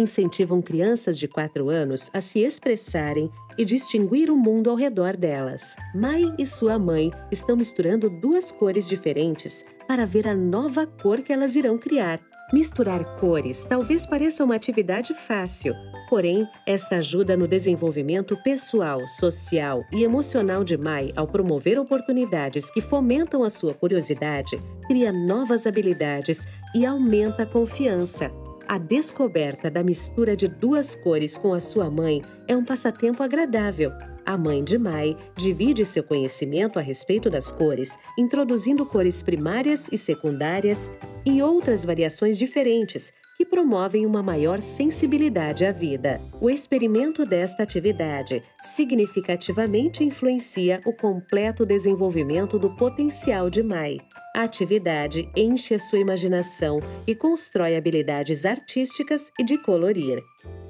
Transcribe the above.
incentivam crianças de 4 anos a se expressarem e distinguir o mundo ao redor delas. Mai e sua mãe estão misturando duas cores diferentes para ver a nova cor que elas irão criar. Misturar cores talvez pareça uma atividade fácil, porém, esta ajuda no desenvolvimento pessoal, social e emocional de Mai ao promover oportunidades que fomentam a sua curiosidade, cria novas habilidades e aumenta a confiança. A descoberta da mistura de duas cores com a sua mãe é um passatempo agradável. A mãe de Mai divide seu conhecimento a respeito das cores, introduzindo cores primárias e secundárias e outras variações diferentes que promovem uma maior sensibilidade à vida. O experimento desta atividade significativamente influencia o completo desenvolvimento do potencial de Mai. A atividade enche a sua imaginação e constrói habilidades artísticas e de colorir.